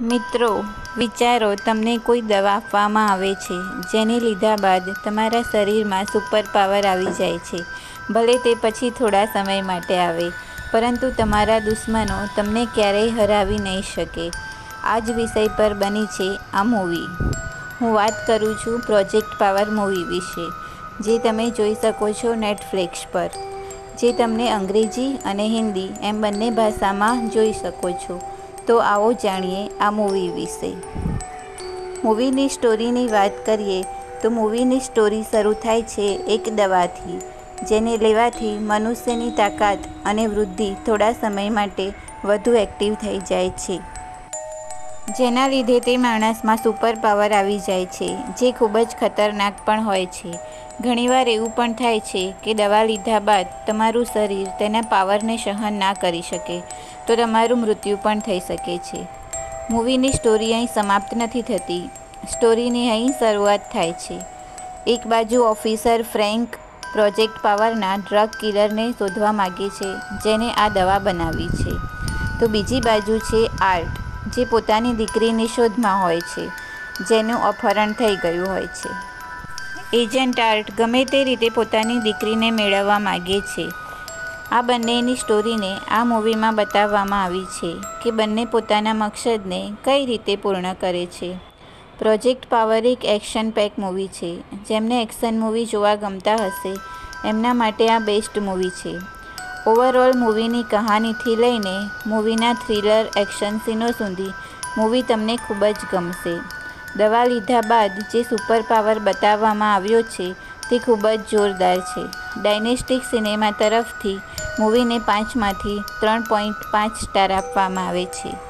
મિત્રો, વિચારો તમને કોઈ દવા આપવામાં આવે છે જેને લીધા બાદ તમારા શરીરમાં સુપર પાવર આવી જાય છે. ભલે તે પછી થોડા સમય માટે આવે, પરંતુ તમારા દુશ્મનો તમને ક્યારેય હરાવી નહીં શકે. આ જ વિષય પર બની છે આ મૂવી. હું વાત કરું છું પ્રોજેક્ટ પાવર મૂવી વિશે, જે તમે જોઈ શકો છો નેટફ્લિક્સ પર, જે તમને અંગ્રેજી અને હિન્દી એમ બંને ભાષામાં જોઈ શકો છો. તો આવો જાણીએ આ મૂવી વિશે. મૂવીની સ્ટોરીની વાત કરીએ તો મૂવીની સ્ટોરી શરૂ થાય છે એક દવાથી, જેને લેવાથી મનુષ્યની તાકાત અને વૃદ્ધિ થોડા સમય માટે વધુ એક્ટિવ થઈ જાય છે. જેના લીધે તે માણસમાં સુપર પાવર આવી જાય છે, જે ખૂબ જ ખતરનાક પણ હોય છે. ઘણીવાર એવું પણ થાય છે કે દવા લીધા બાદ તમારું શરીર તેના પાવરને સહન ના કરી શકે, તો તમારું મૃત્યુ પણ થઈ શકે છે. મૂવીની સ્ટોરી અહીં સમાપ્ત નથી થતી. સ્ટોરીની અહીં શરૂઆત થાય છે. એક બાજુ ઓફિસર ફ્રેન્ક પ્રોજેક્ટ પાવરના ડ્રગ કિલરને શોધવા માગે છે, જેને આ દવા બનાવી છે. તો બીજી બાજુ છે આર્ટ, જે પોતાની દીકરીની શોધમાં હોય છે, જેનું અપહરણ થઈ ગયું હોય છે. એજન્ટ આર્ટ ગમે તે રીતે પોતાની દીકરીને મેળવવા માગે છે. આ બંનેની સ્ટોરીને આ મૂવીમાં બતાવવામાં આવી છે કે બંને પોતાના મકસદને કઈ રીતે પૂર્ણ કરે છે. પ્રોજેક્ટ પાવર એક એક્શન પેક મૂવી છે. જેમને એક્શન મૂવી જોવા ગમતા હશે એમના માટે આ બેસ્ટ મૂવી છે. ઓવરઓલ મૂવીની કહાનીથી લઈને મૂવીના થ્રિલર એક્શન સીનો સુધી મૂવી તમને ખૂબ જ ગમશે. દવા લીધા બાદ જે સુપર પાવર બતાવવામાં આવ્યો છે તે ખૂબ જ જોરદાર છે. ડાયનેસ્ટિક સિનેમા તરફથી મૂવીને 5 માંથી 3.5 સ્ટાર આપવામાં આવે છે.